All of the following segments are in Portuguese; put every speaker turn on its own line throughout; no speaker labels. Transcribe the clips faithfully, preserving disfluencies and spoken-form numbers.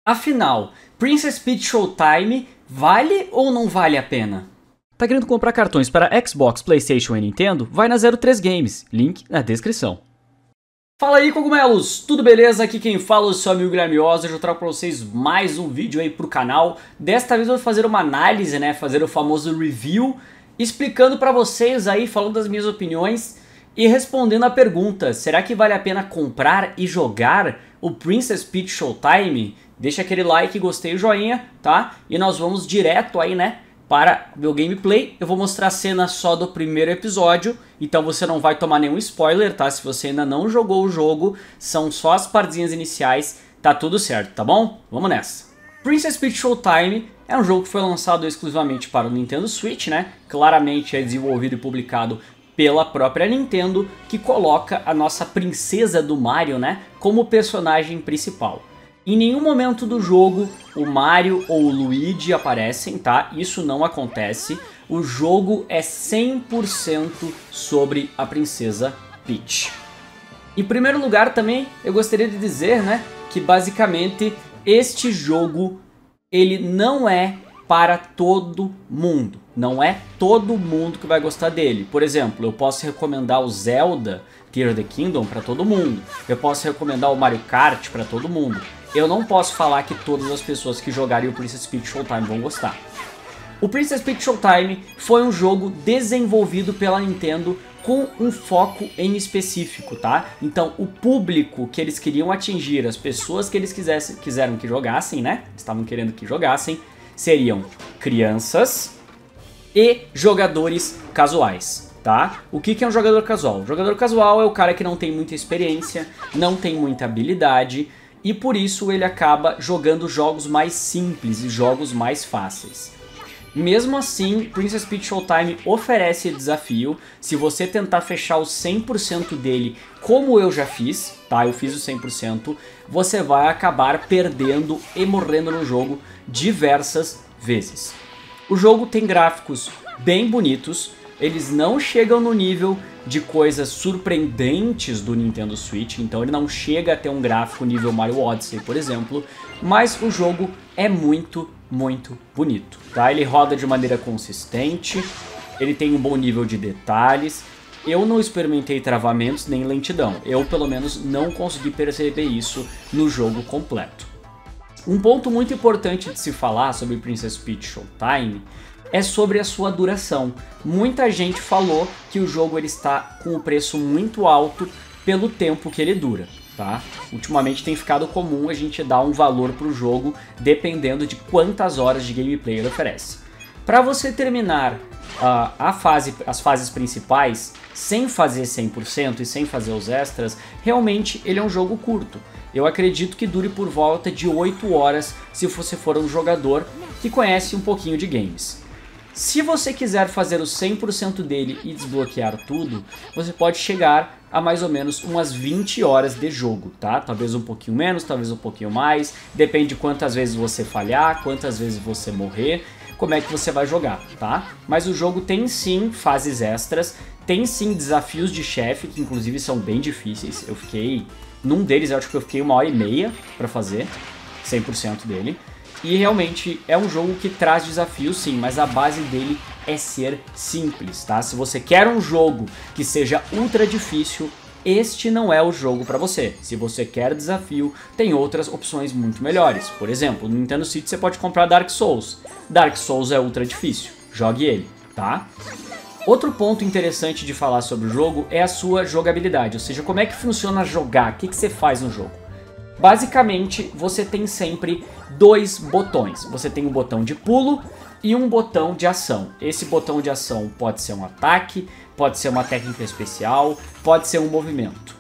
Afinal, Princess Peach Showtime vale ou não vale a pena? Tá querendo comprar cartões para Xbox, PlayStation e Nintendo? Vai na zero três Games, link na descrição. Fala aí, cogumelos! Tudo beleza? Aqui quem fala é o seu amigo Guilherme Oz. Hoje eu trago pra vocês mais um vídeo aí pro canal. Desta vez eu vou fazer uma análise, né, fazer o famoso review, explicando pra vocês aí, falando das minhas opiniões e respondendo a pergunta: será que vale a pena comprar e jogar o Princess Peach Showtime? Deixa aquele like, gostei, joinha, tá? E nós vamos direto aí, né, para o gameplay. Eu vou mostrar a cena só do primeiro episódio, então você não vai tomar nenhum spoiler, tá? Se você ainda não jogou o jogo, são só as partezinhas iniciais, tá tudo certo, tá bom? Vamos nessa. Princess Peach Showtime é um jogo que foi lançado exclusivamente para o Nintendo Switch, né? Claramente é desenvolvido e publicado pela própria Nintendo, que coloca a nossa princesa do Mario, né, como personagem principal. Em nenhum momento do jogo o Mario ou o Luigi aparecem, tá? Isso não acontece. O jogo é cem por cento sobre a princesa Peach. Em primeiro lugar também eu gostaria de dizer, né, que basicamente este jogo ele não é para todo mundo. Não é todo mundo que vai gostar dele. Por exemplo, eu posso recomendar o Zelda Tears of the Kingdom para todo mundo. Eu posso recomendar o Mario Kart para todo mundo. Eu não posso falar que todas as pessoas que jogarem o Princess Peach Showtime vão gostar. O Princess Peach Showtime foi um jogo desenvolvido pela Nintendo com um foco em específico, tá? Então o público que eles queriam atingir, as pessoas que eles quisessem, quiseram que jogassem, né? Estavam querendo que jogassem, seriam crianças e jogadores casuais, tá? O que que é um jogador casual? O jogador casual é o cara que não tem muita experiência, não tem muita habilidade, e por isso ele acaba jogando jogos mais simples e jogos mais fáceis. Mesmo assim, Princess Peach Showtime oferece desafio. Se você tentar fechar o cem por cento dele, como eu já fiz, tá? Eu fiz o cem por cento, você vai acabar perdendo e morrendo no jogo diversas vezes. O jogo tem gráficos bem bonitos, eles não chegam no nível de coisas surpreendentes do Nintendo Switch, então ele não chega a ter um gráfico nível Mario Odyssey, por exemplo, mas o jogo é muito, muito bonito, tá? Ele roda de maneira consistente, ele tem um bom nível de detalhes. Eu não experimentei travamentos nem lentidão, eu pelo menos não consegui perceber isso no jogo completo. Um ponto muito importante de se falar sobre Princess Peach Showtime é sobre a sua duração. Muita gente falou que o jogo ele está com o preço muito alto pelo tempo que ele dura, tá? Ultimamente tem ficado comum a gente dar um valor para o jogo dependendo de quantas horas de gameplay ele oferece. Para você terminar uh, a fase, as fases principais sem fazer cem por cento e sem fazer os extras, realmente ele é um jogo curto. Eu acredito que dure por volta de oito horas se você for um jogador que conhece um pouquinho de games. Se você quiser fazer o cem por cento dele e desbloquear tudo, você pode chegar a mais ou menos umas vinte horas de jogo, tá? Talvez um pouquinho menos, talvez um pouquinho mais, depende de quantas vezes você falhar, quantas vezes você morrer, como é que você vai jogar, tá? Mas o jogo tem sim fases extras, tem sim desafios de chefe, que inclusive são bem difíceis. Eu fiquei, num deles eu acho que eu fiquei uma hora e meia pra fazer cem por cento dele. E realmente é um jogo que traz desafios sim, mas a base dele é ser simples, tá? Se você quer um jogo que seja ultra difícil, este não é o jogo para você. Se você quer desafio, tem outras opções muito melhores. Por exemplo, no Nintendo Switch você pode comprar Dark Souls. Dark Souls é ultra difícil, jogue ele, tá? Outro ponto interessante de falar sobre o jogo é a sua jogabilidade, ou seja, como é que funciona jogar, o que que você faz no jogo. Basicamente, você tem sempre dois botões. Você tem um botão de pulo e um botão de ação. Esse botão de ação pode ser um ataque, pode ser uma técnica especial, pode ser um movimento.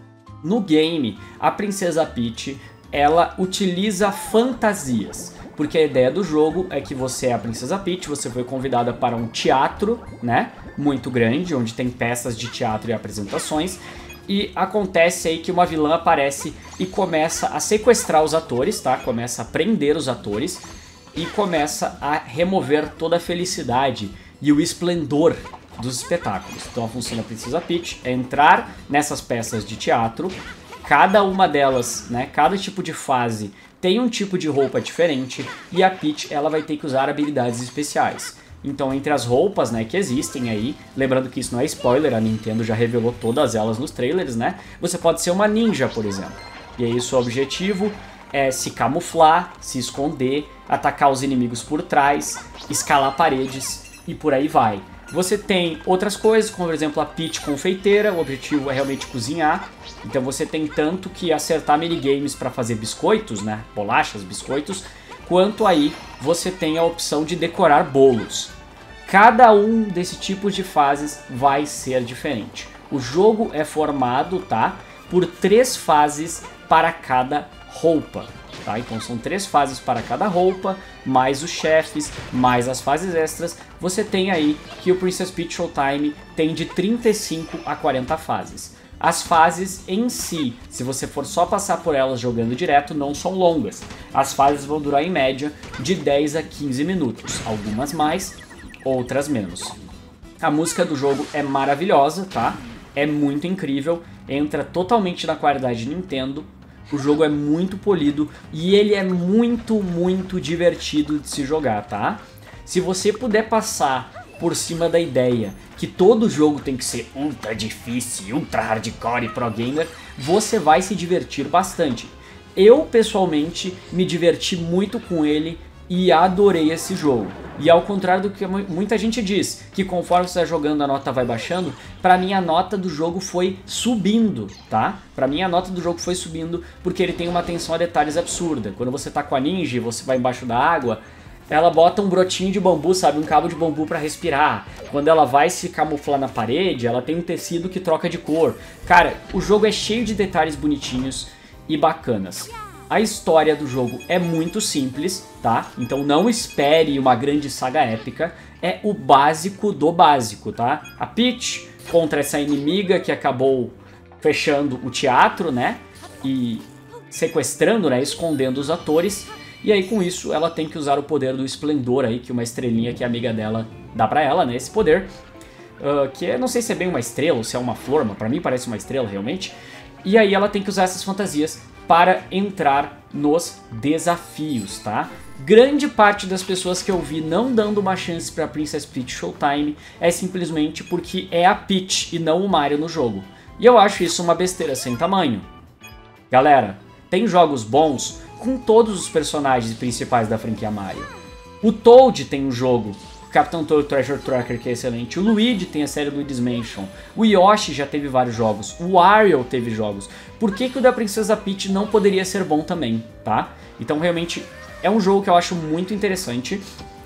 No game, a Princesa Peach, ela utiliza fantasias. Porque a ideia do jogo é que você é a Princesa Peach, você foi convidada para um teatro, né, muito grande, onde tem peças de teatro e apresentações. E acontece aí que uma vilã aparece e começa a sequestrar os atores, tá? Começa a prender os atores e começa a remover toda a felicidade e o esplendor dos espetáculos. Então a função da Princesa Peach é entrar nessas peças de teatro, cada uma delas, né? Cada tipo de fase tem um tipo de roupa diferente e a Peach ela vai ter que usar habilidades especiais. Então, entre as roupas, né, que existem aí, lembrando que isso não é spoiler, a Nintendo já revelou todas elas nos trailers, né? Você pode ser uma ninja, por exemplo. E aí, seu objetivo é se camuflar, se esconder, atacar os inimigos por trás, escalar paredes e por aí vai. Você tem outras coisas, como por exemplo a Peach confeiteira, o objetivo é realmente cozinhar. Então você tem tanto que acertar minigames para fazer biscoitos, né, bolachas, biscoitos, quanto aí você tem a opção de decorar bolos. Cada um desses tipos de fases vai ser diferente. O jogo é formado, tá, por três fases para cada roupa. Tá? Então são três fases para cada roupa, mais os chefes, mais as fases extras. Você tem aí que o Princess Peach Showtime tem de trinta e cinco a quarenta fases. As fases em si, se você for só passar por elas jogando direto, não são longas. As fases vão durar em média de dez a quinze minutos, algumas mais, outras menos. A música do jogo é maravilhosa, tá? É muito incrível, entra totalmente na qualidade Nintendo. O jogo é muito polido e ele é muito, muito divertido de se jogar, tá? Se você puder passar por cima da ideia que todo jogo tem que ser ultra difícil, ultra hardcore e pro gamer, você vai se divertir bastante. Eu, pessoalmente, me diverti muito com ele e adorei esse jogo. E ao contrário do que muita gente diz, que conforme você vai jogando a nota vai baixando, pra mim a nota do jogo foi subindo, tá? Pra mim a nota do jogo foi subindo porque ele tem uma atenção a detalhes absurda. Quando você tá com a ninja e você vai embaixo da água, ela bota um brotinho de bambu, sabe? Um cabo de bambu pra respirar. Quando ela vai se camuflar na parede, ela tem um tecido que troca de cor. Cara, o jogo é cheio de detalhes bonitinhos e bacanas. A história do jogo é muito simples, tá? Então não espere uma grande saga épica. É o básico do básico, tá? A Peach contra essa inimiga que acabou fechando o teatro, né? E sequestrando, né? Escondendo os atores. E aí com isso ela tem que usar o poder do esplendor aí, que uma estrelinha que a amiga dela dá pra ela, né? Esse poder. Uh, que eu não sei se é bem uma estrela ou se é uma flor, mas pra mim parece uma estrela realmente. E aí ela tem que usar essas fantasias para entrar nos desafios, tá? Grande parte das pessoas que eu vi não dando uma chance para Princess Peach Showtime é simplesmente porque é a Peach e não o Mario no jogo. E eu acho isso uma besteira sem tamanho. Galera, tem jogos bons com todos os personagens principais da franquia Mario. O Toad tem um jogo, o Captain Toad Treasure Tracker, que é excelente. O Luigi tem a série Luigi's Mansion. O Yoshi já teve vários jogos. O Wario teve jogos. Por que que o da Princesa Peach não poderia ser bom também, tá? Então realmente é um jogo que eu acho muito interessante.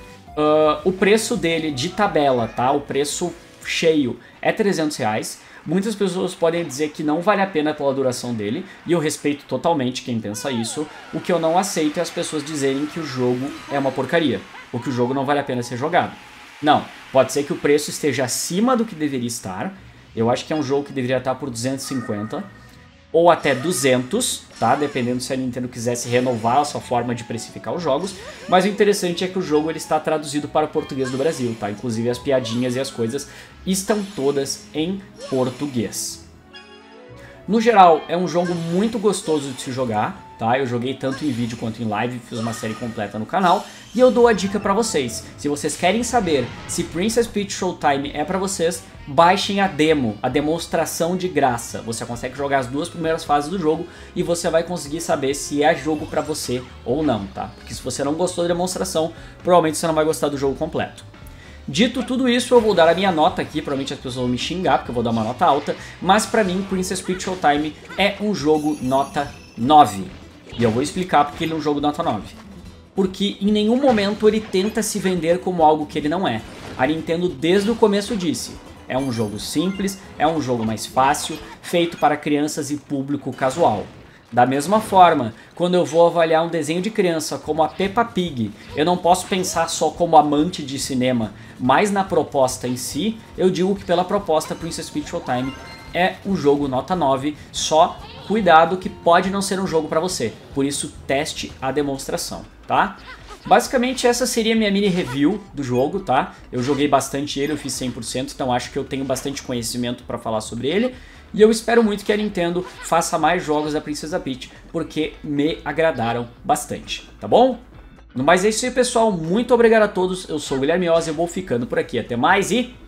Uh, o preço dele de tabela, tá? O preço cheio é trezentos reais. Muitas pessoas podem dizer que não vale a pena pela duração dele, e eu respeito totalmente quem pensa isso. O que eu não aceito é as pessoas dizerem que o jogo é uma porcaria, ou que o jogo não vale a pena ser jogado. Não, pode ser que o preço esteja acima do que deveria estar. Eu acho que é um jogo que deveria estar por duzentos e cinquenta, ou até duzentos, tá? Dependendo se a Nintendo quisesse renovar a sua forma de precificar os jogos. Mas o interessante é que o jogo ele está traduzido para o português do Brasil, tá? Inclusive as piadinhas e as coisas estão todas em português. No geral, é um jogo muito gostoso de se jogar, tá? Eu joguei tanto em vídeo quanto em live, fiz uma série completa no canal. E eu dou a dica pra vocês. Se vocês querem saber se Princess Peach Showtime é pra vocês, baixem a demo, a demonstração de graça. Você consegue jogar as duas primeiras fases do jogo e você vai conseguir saber se é jogo pra você ou não, tá? Porque se você não gostou da demonstração, provavelmente você não vai gostar do jogo completo. Dito tudo isso, eu vou dar a minha nota aqui, provavelmente as pessoas vão me xingar, porque eu vou dar uma nota alta, mas pra mim, Princess Peach Showtime é um jogo nota nove. E eu vou explicar porque ele é um jogo nota nove. Porque em nenhum momento ele tenta se vender como algo que ele não é. A Nintendo desde o começo disse, é um jogo simples, é um jogo mais fácil, feito para crianças e público casual. Da mesma forma, quando eu vou avaliar um desenho de criança como a Peppa Pig, eu não posso pensar só como amante de cinema, mas na proposta em si, eu digo que pela proposta Princess Peach Showtime é um jogo nota nove, só cuidado que pode não ser um jogo para você, por isso teste a demonstração, tá? Basicamente essa seria a minha mini review do jogo, tá? Eu joguei bastante ele, eu fiz cem por cento, então acho que eu tenho bastante conhecimento para falar sobre ele. E eu espero muito que a Nintendo faça mais jogos da Princesa Peach, porque me agradaram bastante, tá bom? No mais é isso aí, pessoal. Muito obrigado a todos. Eu sou o Guilherme Oz e eu vou ficando por aqui. Até mais e...